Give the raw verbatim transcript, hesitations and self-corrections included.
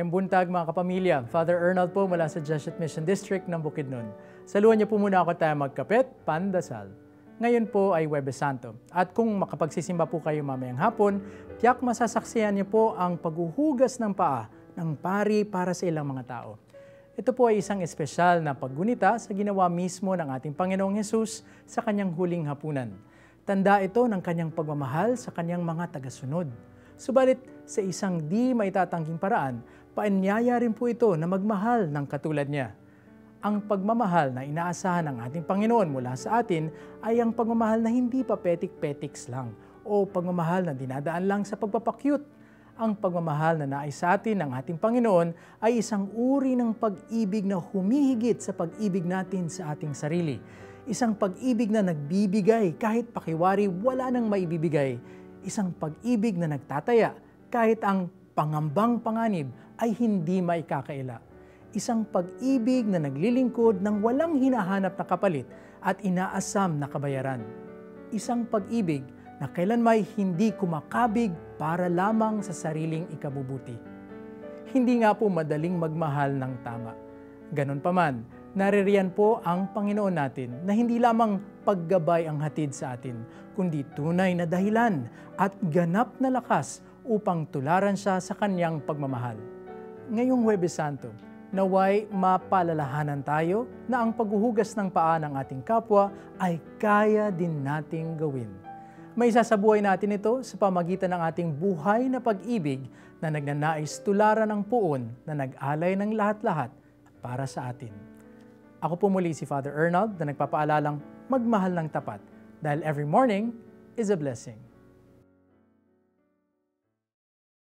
Mayang buntag mga kapamilya, Father Arnold po mula sa Jesuit Mission District ng Bukidnon. Saluhan niyo po muna ako tayo magkapit, pandasal. Ngayon po ay Huwebes Santo. At kung makapagsisimba po kayo mamayang hapon, tiyak masasaksihan niyo po ang paghuhugas ng paa ng pari para sa ilang mga tao. Ito po ay isang espesyal na paggunita sa ginawa mismo ng ating Panginoong Hesus sa kanyang huling hapunan. Tanda ito ng kanyang pagmamahal sa kanyang mga tagasunod. Subalit sa isang di maitatangking paraan, paanyaya rin po ito na magmahal ng katulad niya. Ang pagmamahal na inaasahan ng ating Panginoon mula sa atin ay ang pagmamahal na hindi pa petik-petiks lang o pagmamahal na dinadaan lang sa pagpapakyut. Ang pagmamahal na nais sa atin ng ating Panginoon ay isang uri ng pag-ibig na humihigit sa pag-ibig natin sa ating sarili. Isang pag-ibig na nagbibigay kahit pakiwari wala nang maibibigay. Isang pag-ibig na nagtataya kahit ang pangambang panganib ay hindi maikakaila. Isang pag-ibig na naglilingkod ng walang hinahanap na kapalit at inaasam na kabayaran. Isang pag-ibig na kailanmay hindi kumakabig para lamang sa sariling ikabubuti. Hindi nga po madaling magmahal ng tama. Ganon pa man, naririyan po ang Panginoon natin na hindi lamang paggabay ang hatid sa atin, kundi tunay na dahilan at ganap na lakas upang tularan siya sa kanyang pagmamahal. Ngayong Huwebes Santo, naway mapalalahanan tayo na ang paghuhugas ng paa ng ating kapwa ay kaya din nating gawin. May isasabuhay natin ito sa pamagitan ng ating buhay na pag-ibig na nagnanais tularan ng puon na nag-alay ng lahat-lahat para sa atin. Ako po muli si Father Arnold na nagpapaalalang magmahal ng tapat dahil every morning is a blessing.